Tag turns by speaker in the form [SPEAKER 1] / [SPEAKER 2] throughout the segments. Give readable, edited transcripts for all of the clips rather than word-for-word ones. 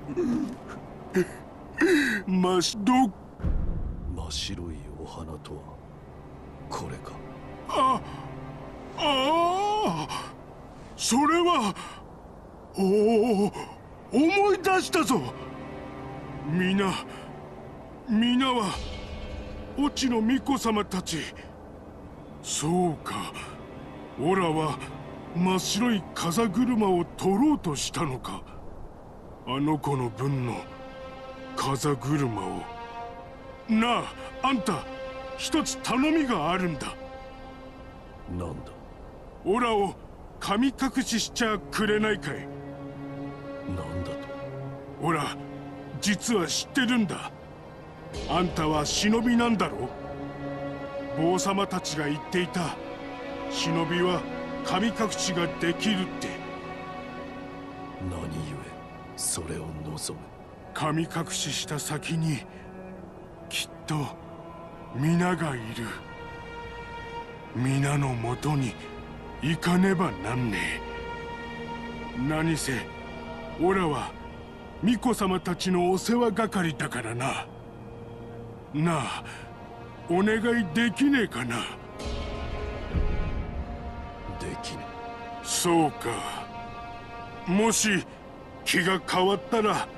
[SPEAKER 1] 真
[SPEAKER 2] 白いお花とはこれか。
[SPEAKER 1] ああ、それは。おお、思い出したぞ。皆は越智の巫女様たち。そうか、オラは真っ白い風車を取ろうとしたのか。あの子の分の風車を。なあ、あんた、一つ頼みがあるんだ。
[SPEAKER 2] なんだ。
[SPEAKER 1] オラを神隠ししちゃくれないかい。
[SPEAKER 2] なんだと。
[SPEAKER 1] オラ、実は知ってるんだ。あんたは忍びなんだろ。坊様たちが言っていた忍びは神隠しができるって。
[SPEAKER 2] 何故それを望む。
[SPEAKER 1] 神隠しした先にきっと皆がいる。皆のもとに行かねばなんねえ。何せオラは巫女様たちのお世話係だからな。なあ、お願いできねえかな。
[SPEAKER 2] できね
[SPEAKER 1] え。そうか。もし気が変わったら。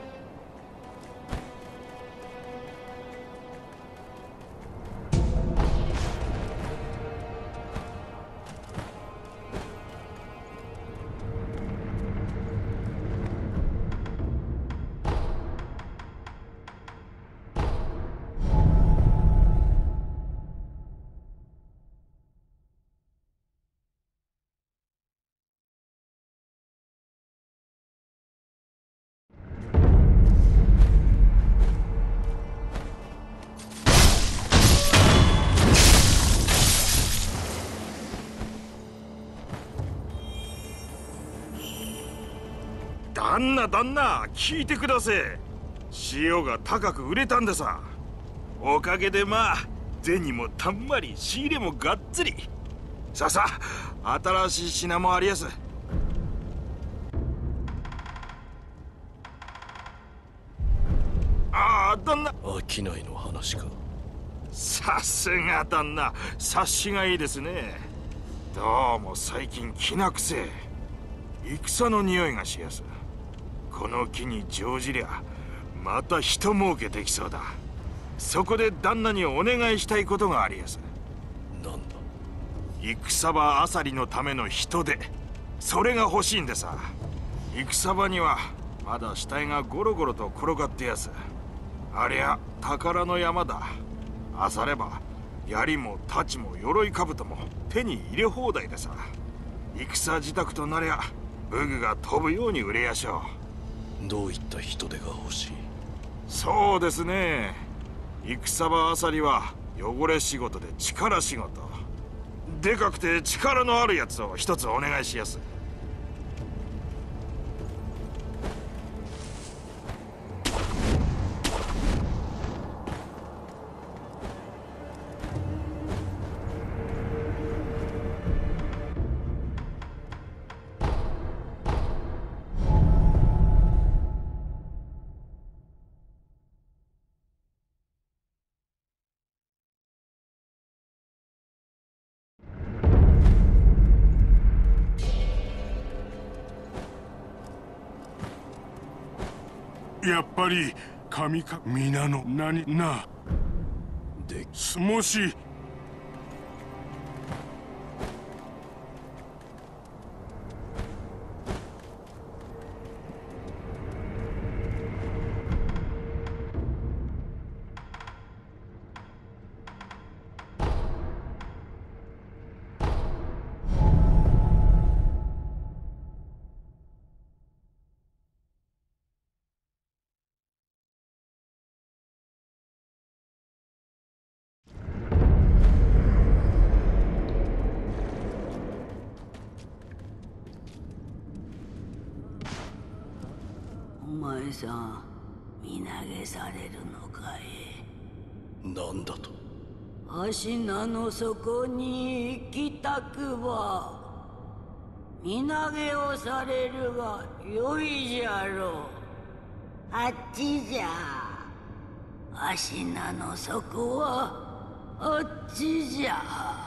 [SPEAKER 3] 旦那、聞いてくだせえ。塩が高く売れたんでさ。おかげで銭もたんまり、仕入れもがっつり。さあ、新しい品もありやす。ああ、旦那。
[SPEAKER 2] 商いの話か。
[SPEAKER 3] さすが旦那、察しがいいですね。どうも最近きなくせえ。戦の匂いがしやす。この木に乗じりゃまた人儲けできそうだ。そこで旦那にお願いしたいことがありやす。
[SPEAKER 2] なんだ。
[SPEAKER 3] 戦場あさりのための人手、それが欲しいんでさ。戦場にはまだ死体がゴロゴロと転がってやす。ありゃ宝の山だ。あされば槍も太刀も鎧兜も手に入れ放題でさ。戦自宅となりゃ武具が飛ぶように売れやしょう。
[SPEAKER 2] どういった人手が欲しい。
[SPEAKER 3] そうですね、戦場あさりは汚れ仕事で力仕事。でかくて力のあるやつを一つお願いしやす。
[SPEAKER 1] やっぱり皆の何な。
[SPEAKER 2] で
[SPEAKER 1] もし
[SPEAKER 4] お前さん、身投げされるのかい。
[SPEAKER 2] なんだと。
[SPEAKER 4] 芦名の底に行きたくば身投げをされるがよいじゃろう。 あっちじゃ。足名の底はあっちじゃ。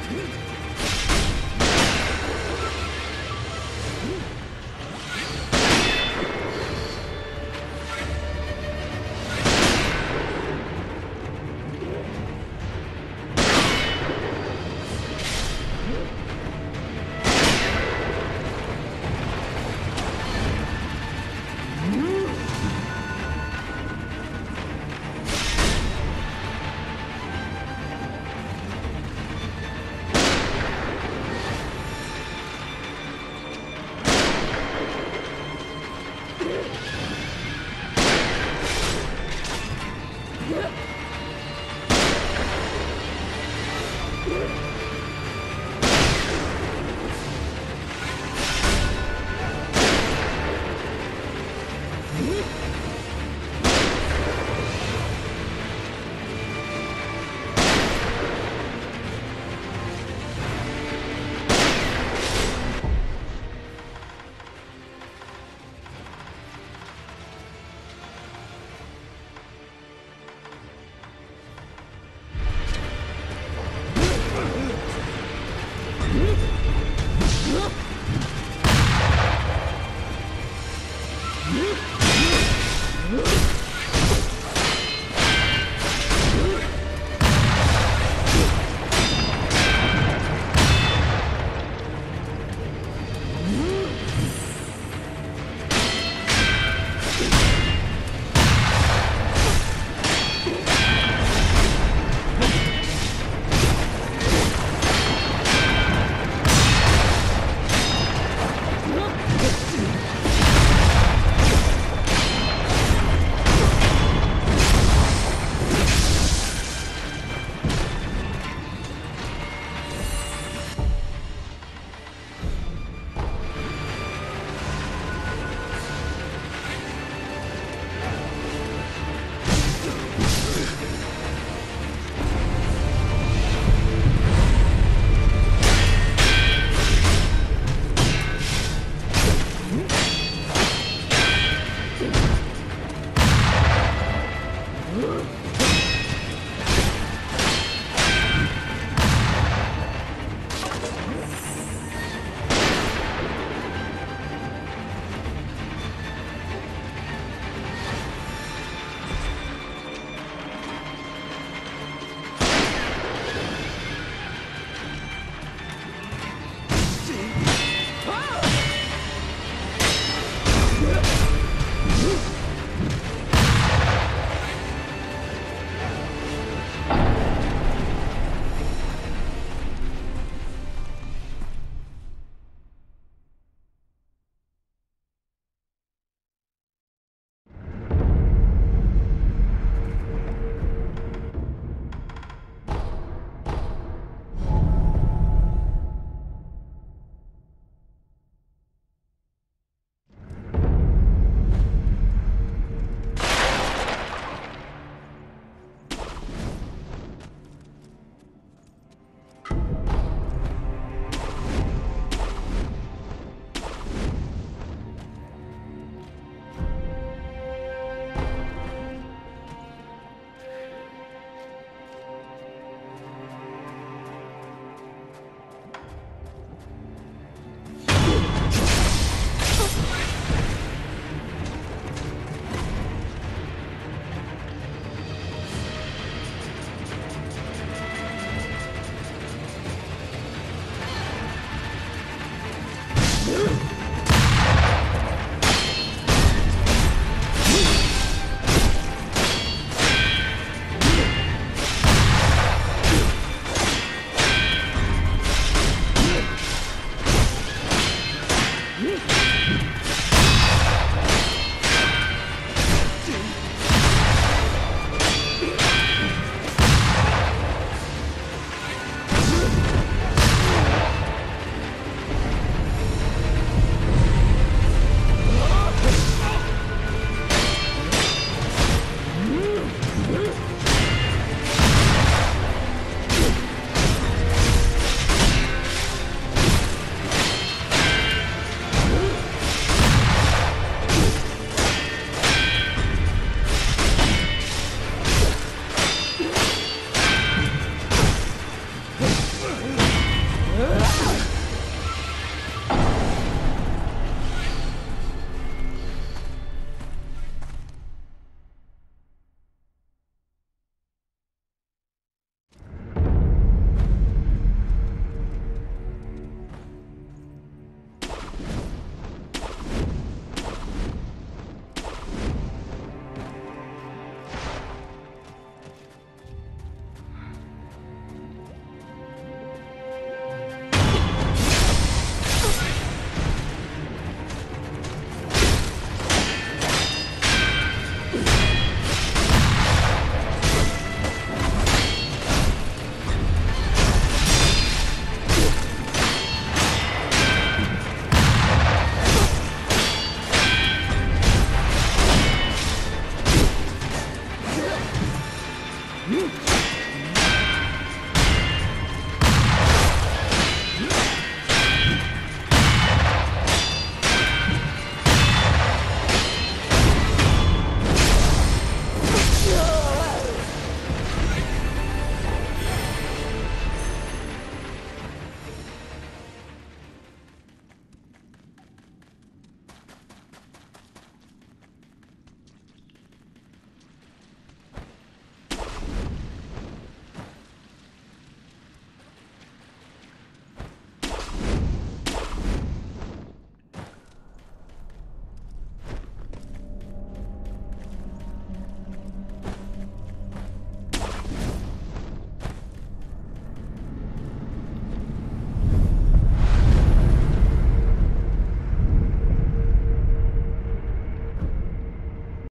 [SPEAKER 4] うん